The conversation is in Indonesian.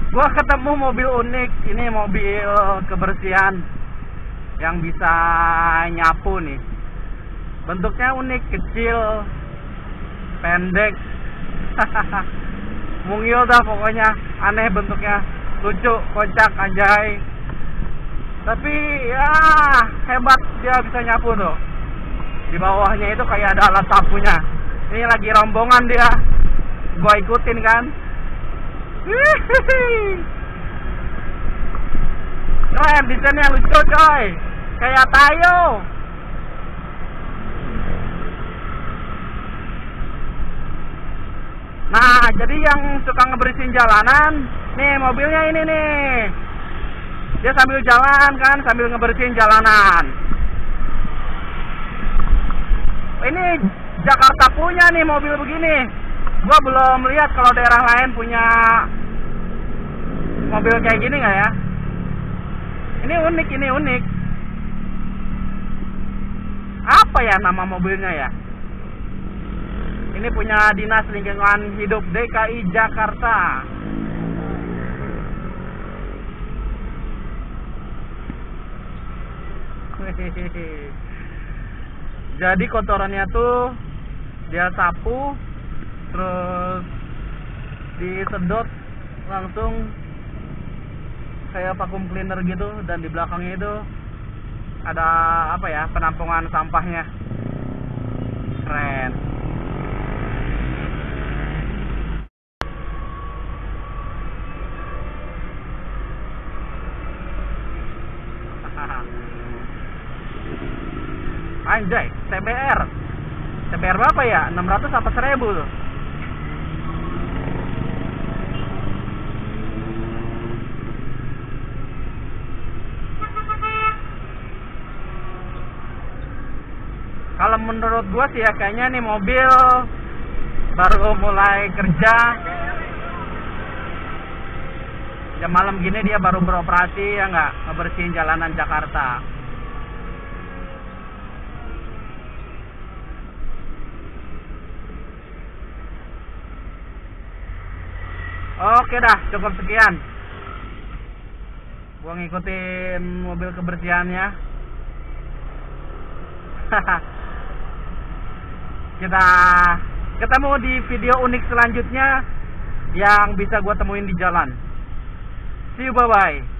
Gua ketemu mobil unik. Ini mobil kebersihan yang bisa nyapu nih. Bentuknya unik, kecil, pendek. Mungil dah pokoknya, aneh bentuknya, lucu, kocak, anjay. Tapi ya hebat, dia bisa nyapu tuh. Di bawahnya itu kayak ada alat sapunya. Ini lagi rombongan dia. Gua ikutin kan. Keren, desainnya lucu coy. Kayak Tayo. Nah, jadi yang suka ngebersihin jalanan, nih mobilnya ini nih. Dia sambil jalan kan, sambil ngebersihin jalanan. Ini Jakarta punya nih mobil begini. Gua belum lihat kalau daerah lain punya mobil kayak gini nggak ya? Ini unik. Apa ya nama mobilnya ya? Ini punya Dinas Lingkungan Hidup DKI Jakarta. Jadi kotorannya tuh dia sapu, terus disedot langsung kayak vacuum cleaner gitu, dan di belakangnya itu ada apa ya, penampungan sampahnya. Keren. Anjay, TBR berapa ya? 600 apa 1000 tuh? Kalau menurut gua sih ya, kayaknya nih mobil baru mulai kerja. Jam malam gini dia baru beroperasi ya nggak, ngebersihin jalanan Jakarta. Oke dah, cukup sekian. Gua ngikutin mobil kebersihannya. Kita ketemu di video unik selanjutnya yang bisa gua temuin di jalan. See you, bye-bye.